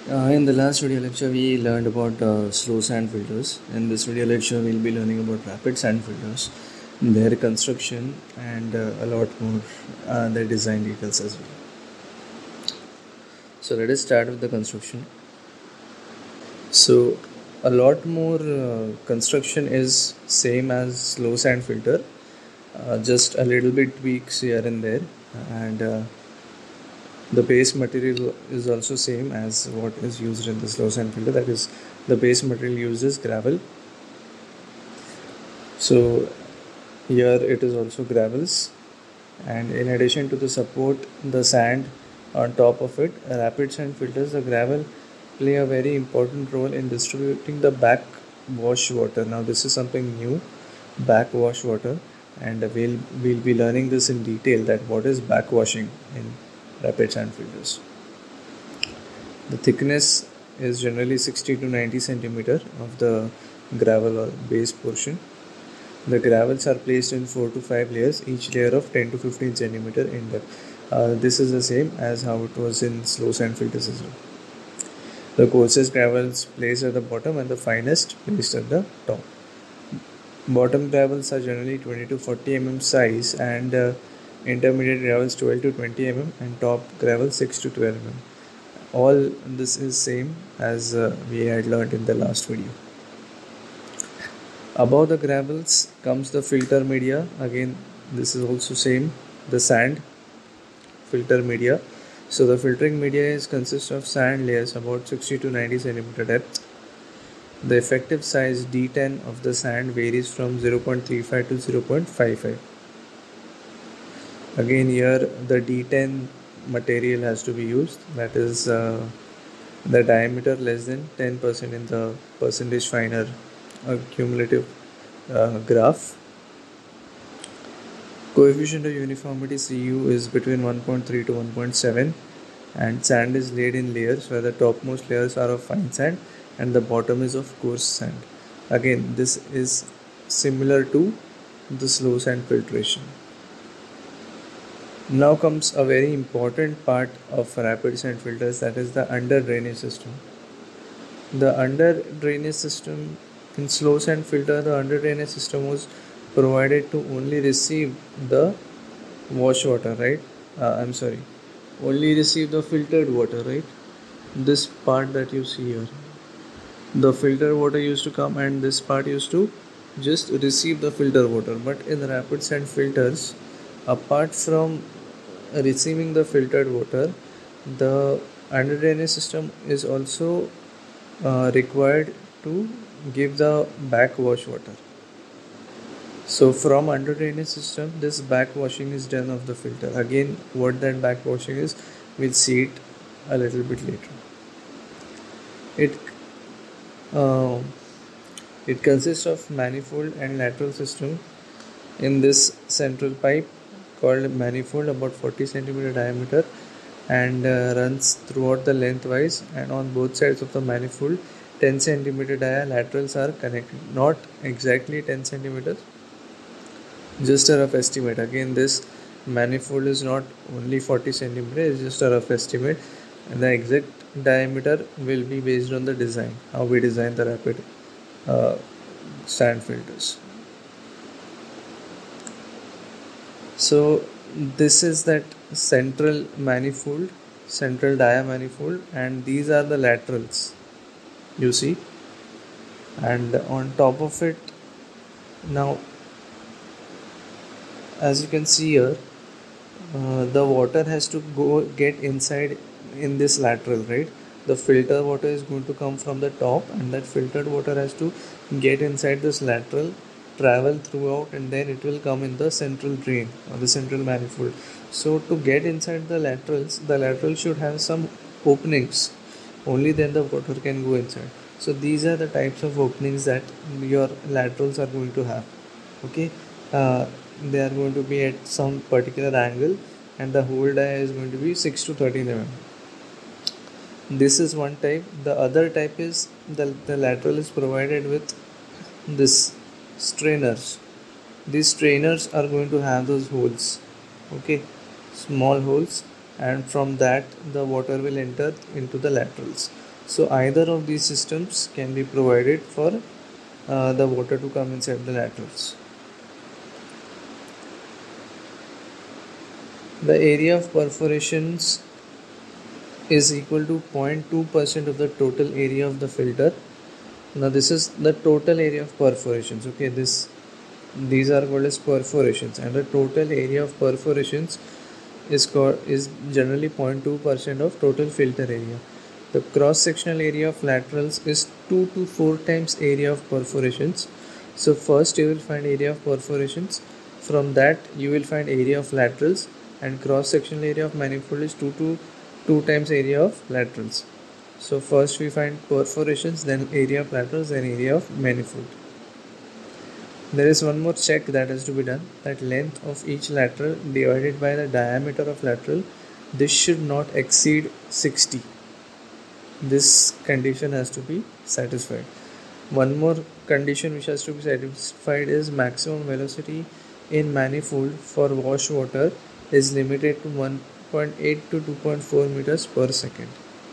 In the last video lecture, we learned about slow sand filters. In this video lecture, we'll be learning about rapid sand filters, their construction, and a lot more their design details as well. So let us start with the construction. So a lot more construction is same as slow sand filter, just a little bit tweaks here and there, and the base material is also same as what is used in the slow sand filter, that is the base material used is gravel. So here it is also gravels, and in addition to the support, the sand on top of it, rapid sand filters, the gravel play a very important role in distributing the backwash water. Now this is something new, backwash water, and we'll be learning this in detail, that what is backwashing in rapid sand filters. The thickness is generally 60 to 90 centimeter of the gravel or base portion. The gravels are placed in 4 to 5 layers, each layer of 10 to 15 centimeter in depth. This is the same as how it was in slow sand filters as well. The coarsest gravels placed at the bottom and the finest placed at the top. Bottom gravels are generally 20 to 40 mm size, and intermediate gravels 12 to 20 mm, and top gravel 6 to 12 mm. All this is same as we had learned in the last video. Above the gravels comes the filter media. Again, this is also same, the sand filter media. So the filtering media consists of sand layers about 60 to 90 centimeter depth. The effective size D10 of the sand varies from 0.35 to 0.55. Again, here the D10 material has to be used, that is the diameter less than 10% in the percentage finer cumulative graph. Coefficient of uniformity Cu is between 1.3 to 1.7, and sand is laid in layers where the topmost layers are of fine sand and the bottom is of coarse sand. Again, this is similar to the slow sand filtration. Now comes a very important part of rapid sand filters, that is the under drainage system. The under drainage system in slow sand filter, the under drainage system was provided to only receive the wash water, right? Only receive the filtered water, right? This part that you see here, the filtered water used to come, and this part used to just receive the filtered water. But in rapid sand filters, apart from receiving the filtered water, the under drainage system is also required to give the backwash water. So from under drainage system, this backwashing is done of the filter. Again, what that backwashing is, we'll see it a little bit later. It consists of manifold and lateral system in this central pipe called manifold, about 40 centimeter diameter, and runs throughout the lengthwise, and on both sides of the manifold 10 centimeter dia laterals are connected. Not exactly 10 centimeters, just a rough estimate. Again, this manifold is not only 40 centimeter, it's just a rough estimate, and the exact diameter will be based on the design, how we design the rapid sand filters. So this is that central manifold, central dia manifold, and these are the laterals, you see, and on top of it, now as you can see here, the water has to get inside in this lateral, right? The filter water is going to come from the top, and that filtered water has to get inside this lateral, travel throughout, and then it will come in the central drain or the central manifold. So to get inside the laterals should have some openings, only then the water can go inside. So these are the types of openings that your laterals are going to have. Okay, they are going to be at some particular angle, and the whole dia is going to be 6 to 13 mm. This is one type. The other type is the lateral is provided with this strainers. These strainers are going to have those holes, okay, small holes, and from that the water will enter into the laterals. So either of these systems can be provided for the water to come inside the laterals. The area of perforations is equal to 0.2% of the total area of the filter. Now this is the total area of perforations. Okay, these are called as perforations, and the total area of perforations is generally 0.2% of total filter area. The cross sectional area of laterals is 2 to 4 times area of perforations. So first you will find area of perforations, from that you will find area of laterals, and cross sectional area of manifold is 2 to 2 times area of laterals. So first we find perforations, then area of laterals, then area of manifold. There is one more check that has to be done, that length of each lateral divided by the diameter of lateral, this should not exceed 60. This condition has to be satisfied. One more condition which has to be satisfied is maximum velocity in manifold for wash water is limited to 1.8 to 2.4 meters per second.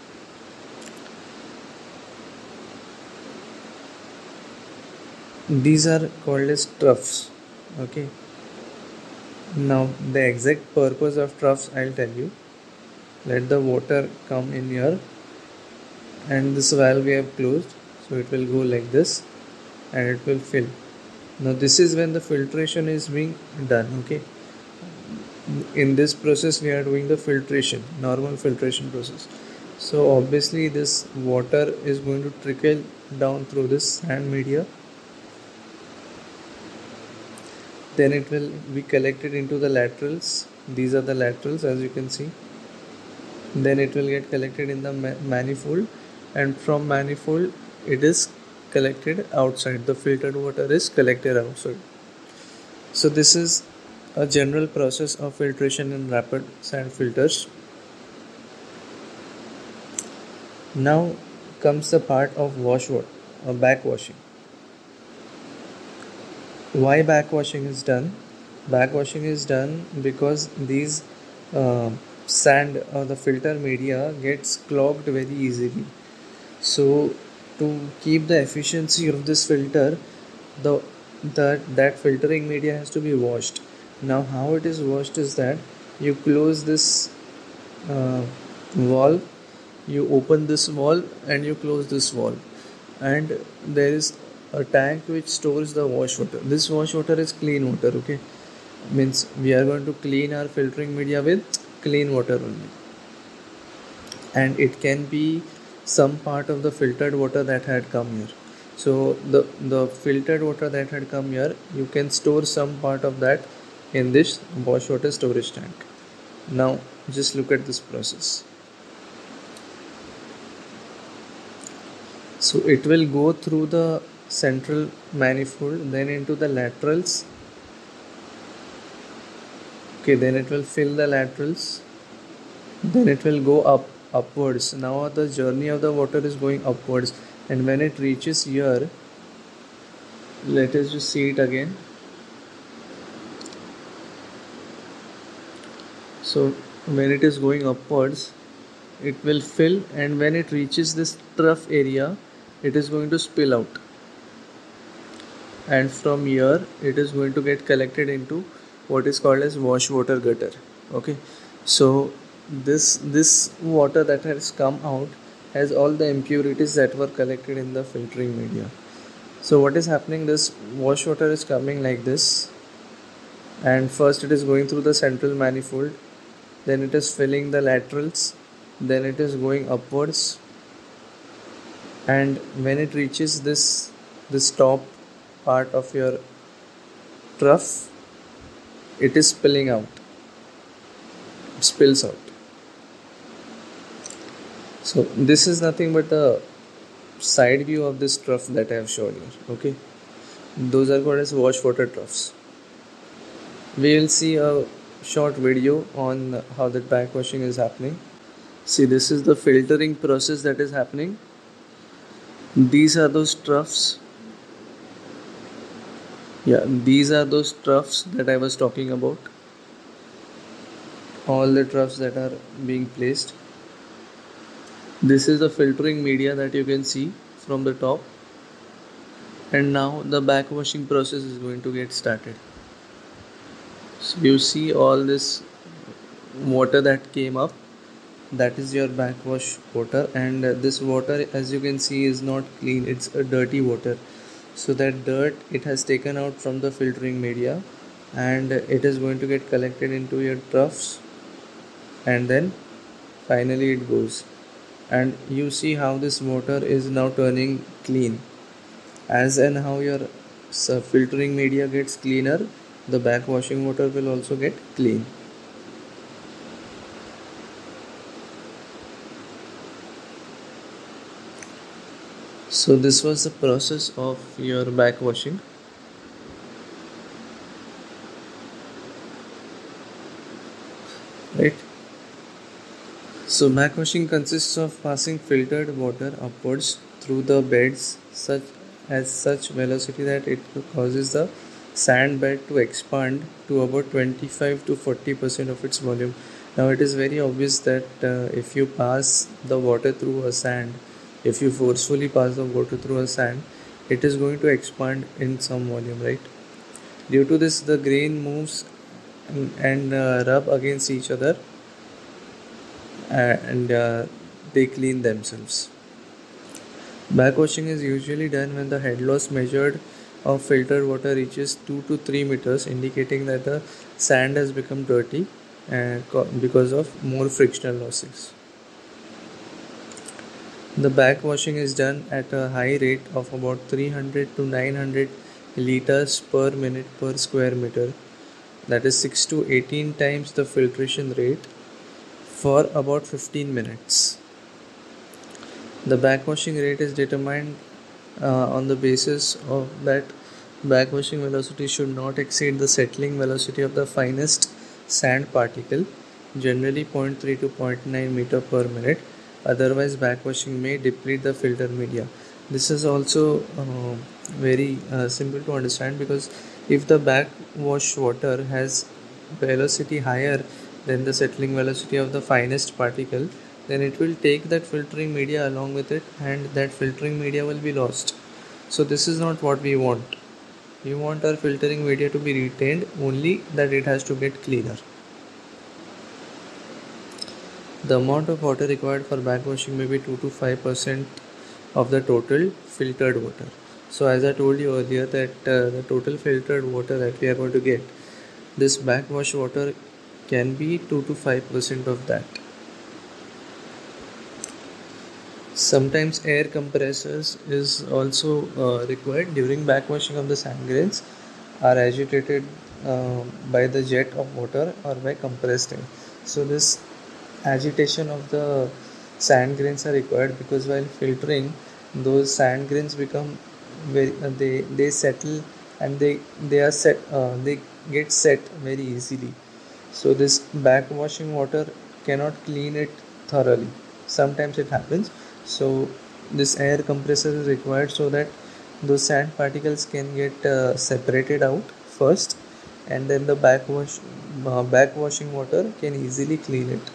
These are called as troughs. Okay. Now the exact purpose of troughs I'll tell you. Let the water come in here, and this valve we have closed, so it will go like this and it will fill. Now this is when the filtration is being done. Okay, in this process we are doing the filtration, normal filtration process. So obviously this water is going to trickle down through this sand media, then it will be collected into the laterals. These are the laterals, as you can see. Then it will get collected in the manifold, and from manifold it is collected outside. The filtered water is collected outside. So this is a general process of filtration in rapid sand filters. Now comes the part of wash water or backwashing. Why backwashing is done? Backwashing is done because these sand or the filter media gets clogged very easily. So to keep the efficiency of this filter, that filtering media has to be washed. Now how it is washed is that you close this valve, you open this valve and you close this valve, and there is a tank which stores the wash water. This wash water is clean water. Okay, means we are going to clean our filtering media with clean water only, and it can be some part of the filtered water that had come here. So the filtered water that had come here, you can store some part of that in this wash water storage tank. Now just look at this process. So it will go through the central manifold, then into the laterals. Okay, then it will fill the laterals, then it will go upwards. Now the journey of the water is going upwards, and when it reaches here, let us just see it again. So when it is going upwards, it will fill, and when it reaches this trough area, it is going to spill out, and from here it is going to get collected into what is called as wash water gutter. Okay, so this water that has come out has all the impurities that were collected in the filtering media. So what is happening, this wash water is coming like this, and first it is going through the central manifold, then it is filling the laterals, then it is going upwards, and when it reaches this top part of your trough, it is spilling out, it spills out. So this is nothing but the side view of this trough that I have shown here. Okay, those are called as wash water troughs. We will see a short video on how that backwashing is happening. See, this is the filtering process that is happening. These are those troughs. Yeah, these are those troughs that I was talking about. All the troughs that are being placed. This is the filtering media that you can see from the top, and now the backwashing process is going to get started. So you see all this water that came up, that is your backwash water, and this water, as you can see, is not clean, it's a dirty water. So that dirt it has taken out from the filtering media, and it is going to get collected into your troughs, and then finally it goes. And you see how this water is now turning clean. As and how your filtering media gets cleaner, the backwashing water will also get clean. So this was the process of your backwashing. Right. So backwashing consists of passing filtered water upwards through the beds such velocity that it causes the sand bed to expand to about 25 to 40% of its volume. Now it is very obvious that if you pass the water through a sand, if you forcefully pass the water through a sand, it is going to expand in some volume, right? Due to this, the grain moves and rub against each other, and they clean themselves. Backwashing is usually done when the head loss measured of filtered water reaches 2 to 3 meters, indicating that the sand has become dirty because of more frictional losses. The backwashing is done at a high rate of about 300 to 900 liters per minute per square meter, that is 6 to 18 times the filtration rate, for about 15 minutes. The backwashing rate is determined on the basis of that backwashing velocity should not exceed the settling velocity of the finest sand particle, generally 0.3 to 0.9 meter per minute. Otherwise, backwashing may deplete the filter media. This is also very simple to understand, because if the backwash water has velocity higher than the settling velocity of the finest particle, then it will take that filtering media along with it, and that filtering media will be lost. So this is not what we want. We want our filtering media to be retained, only that it has to get cleaner. The amount of water required for backwashing may be 2 to 5% of the total filtered water. So as I told you earlier, that the total filtered water that we are going to get, this backwash water can be 2 to 5% of that. Sometimes air compressors is also required during backwashing of the sand grains are agitated by the jet of water or by compressed air. So this agitation of the sand grains are required, because while filtering, those sand grains become very they settle, and they get set very easily. So this backwashing water cannot clean it thoroughly. Sometimes it happens. So this air compressor is required so that those sand particles can get separated out first, and then the backwashing water can easily clean it.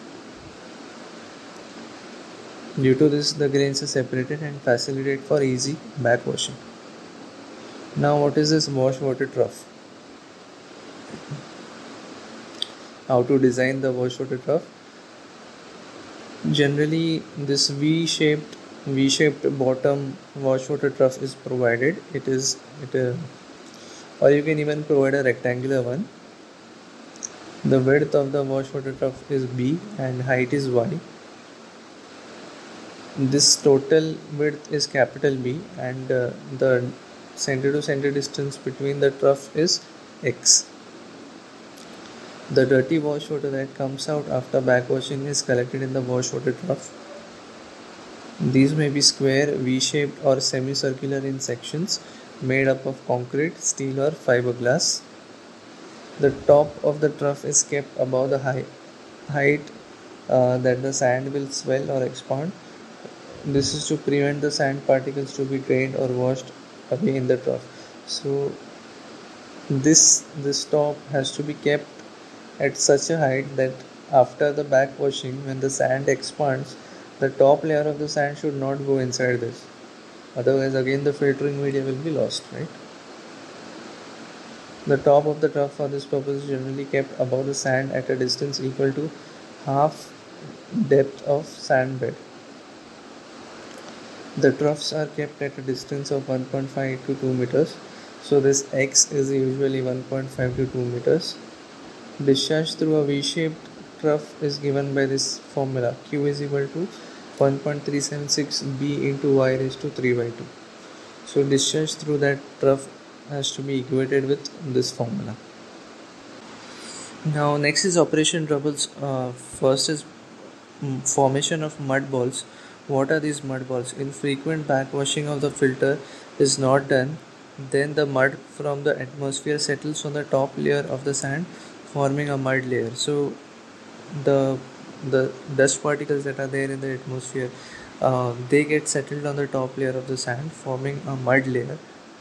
Due to this, the grains are separated and facilitate for easy backwashing. Now, what is this wash water trough? How to design the wash water trough? Generally, this V-shaped bottom wash water trough is provided. Or you can even provide a rectangular one. The width of the wash water trough is B and height is Y. This total width is capital B, and the center to center distance between the trough is X. The dirty wash water that comes out after backwashing is collected in the wash water trough. These may be square, V-shaped or semicircular in sections, made up of concrete, steel or fiberglass. The top of the trough is kept above the height that the sand will swell or expand. This is to prevent the sand particles to be drained or washed away in the trough. So this top has to be kept at such a height that after the backwashing, when the sand expands, The top layer of the sand should not go inside this, otherwise again the filtering media will be lost, right? The top of the trough for this purpose is generally kept above the sand at a distance equal to half depth of sand bed. The troughs are kept at a distance of 1.5 to 2 meters. So this X is usually 1.5 to 2 meters. Discharge through a V-shaped trough is given by this formula. Q is equal to 1.376 B into Y raised to 3 by 2. So discharge through that trough has to be equated with this formula. Now next is operation troubles. First is formation of mud balls. What are these mud balls? Infrequent backwashing of the filter is not done, then the mud from the atmosphere settles on the top layer of the sand, forming a mud layer. So the dust particles that are there in the atmosphere, they get settled on the top layer of the sand, forming a mud layer.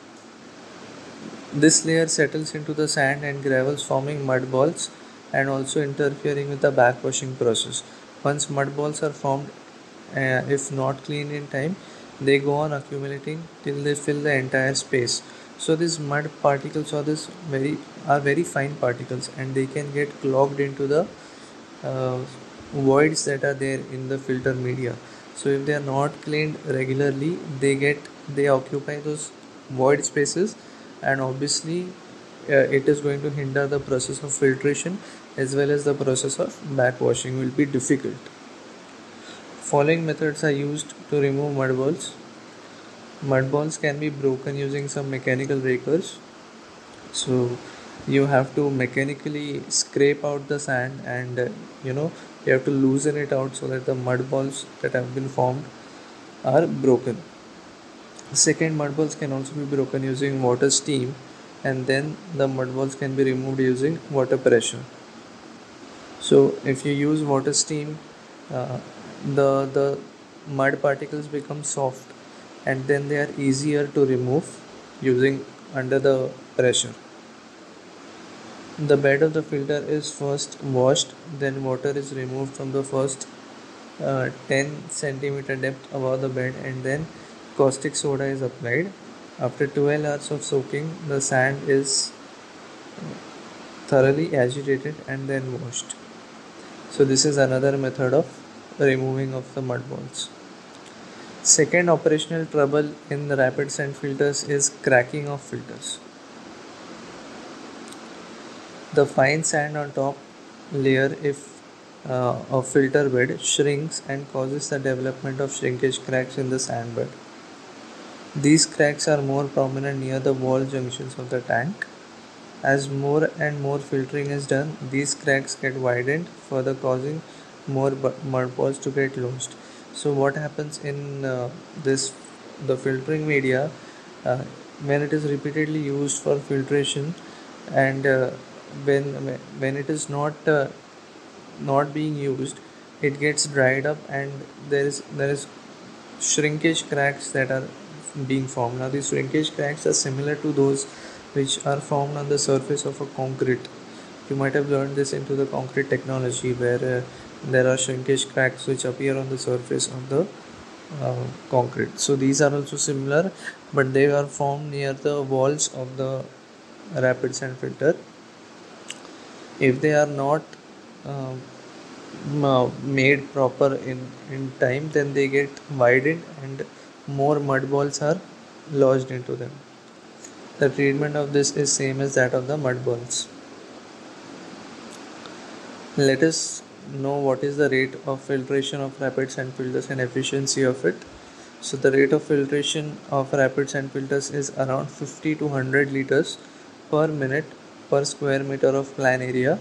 This layer settles into the sand and gravels, forming mud balls and also interfering with the backwashing process. Once mud balls are formed, if not cleaned in time, they go on accumulating till they fill the entire space. So these mud particles are very fine particles, and they can get clogged into the voids that are there in the filter media. So if they are not cleaned regularly, they occupy those void spaces, and obviously it is going to hinder the process of filtration, as well as the process of backwashing will be difficult. Following methods are used to remove mud balls. Mud balls can be broken using some mechanical rakers. So you have to mechanically scrape out the sand, and you have to loosen it out so that the mud balls that have been formed are broken. Second, mud balls can also be broken using water steam, and then the mud balls can be removed using water pressure. So if you use water steam, the mud particles become soft, and then they are easier to remove using under the pressure. The bed of the filter is first washed, then water is removed from the first 10 centimeter depth above the bed, and then caustic soda is applied. After 12 hours of soaking, the sand is thoroughly agitated and then washed. So this is another method of removing of the mud balls. Second operational trouble in the rapid sand filters is cracking of filters. The fine sand on top layer of filter bed shrinks and causes the development of shrinkage cracks in the sand bed. These cracks are more prominent near the wall junctions of the tank. As more and more filtering is done, these cracks get widened, further causing more mud balls to get lost. So what happens in the filtering media, when it is repeatedly used for filtration, and when it is not being used, it gets dried up, and there is shrinkage cracks that are being formed. Now these shrinkage cracks are similar to those which are formed on the surface of a concrete. You might have learned this into the concrete technology, where there are shrinkage cracks which appear on the surface of the concrete. So these are also similar, but they are formed near the walls of the rapid sand filter. If they are not made proper in time, then they get widened and more mud balls are lodged into them. The treatment of this is same as that of the mud balls. Let us know what is the rate of filtration of rapid sand filters and efficiency of it. So the rate of filtration of rapid sand filters is around 50 to 100 liters per minute per square meter of plan area.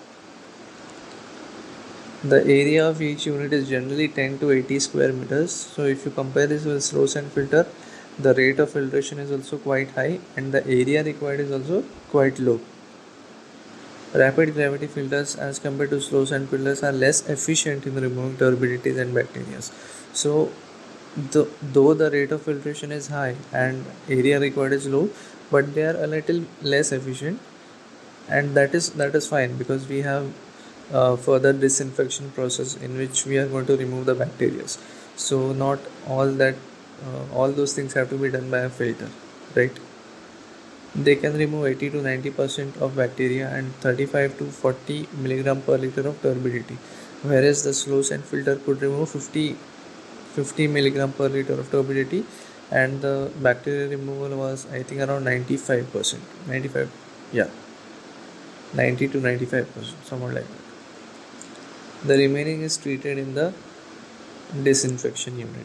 The area of each unit is generally 10 to 80 square meters. So if you compare this with slow sand filter, the rate of filtration is also quite high, and the area required is also quite low. Rapid gravity filters, as compared to slow sand filters, are less efficient in removing turbidities and bacteria. So though the rate of filtration is high and area required is low, but they are a little less efficient, and that is fine, because we have further disinfection process in which we are going to remove the bacteria. So not all those things have to be done by a filter, right? They can remove 80 to 90% of bacteria and 35 to 40 milligram per liter of turbidity, whereas the slow sand filter could remove 50 milligram per liter of turbidity, and the bacterial removal was, I think, around 95%. 95, yeah, 90 to 95%, somewhat like that. The remaining is treated in the disinfection unit.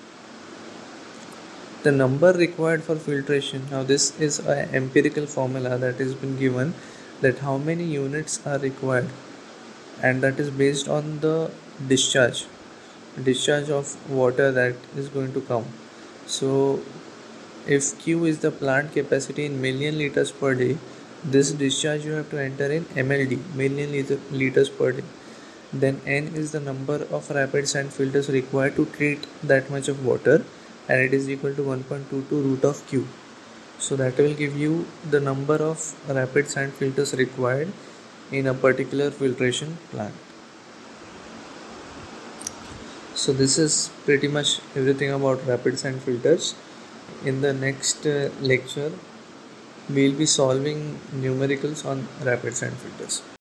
The number required for filtration, now this is an empirical formula that has been given, that how many units are required, and that is based on the discharge of water that is going to come. So if Q is the plant capacity in million liters per day, this discharge you have to enter in MLD, million liters per day. Then N is the number of rapid sand filters required to treat that much of water, and it is equal to 1.22 root of Q. So that will give you the number of rapid sand filters required in a particular filtration plant. So this is pretty much everything about rapid sand filters. In the next lecture, we'll be solving numericals on rapid sand filters.